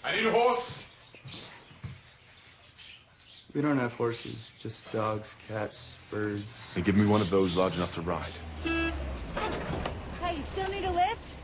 I need a horse. We don't have horses, just dogs, cats, birds. Hey, give me one of those large enough to ride. Hey, you still need a lift?